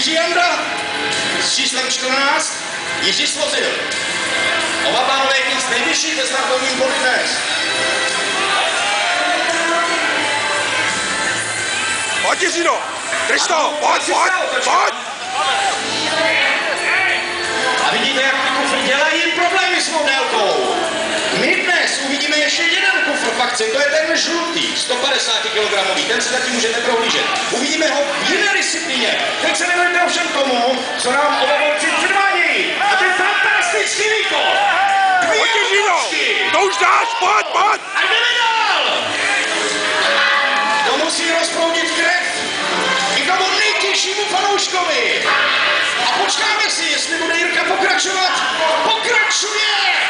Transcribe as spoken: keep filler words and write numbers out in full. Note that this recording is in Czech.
Janda s číslem čtrnáct Jiří Svozil. Oba pánové z nejvyšší ve startovním poli dnes. Pojď, Jiřino! Drž to! Pojď, pojď, pojď! A vidíte, jak ty kufry dělají problémy s délkou. My dnes uvidíme ještě jeden kufr v akci, to je ten žlutý, sto padesát kilogramů, ten si taky můžete prohlížet. Uvidíme ho v jiné disciplíně. Teď se nevěděte ovšem tomu, co nám oba borci předvádějí. A to je fantastický výkon. Dvě Pojď, to už dáš, pojď, pojď! A jdeme dál! To musí rozproudit krev i tomu nejtěžšímu fanouškovi. A počkáme si, jestli bude Jirka pokračovat. Pokračuje!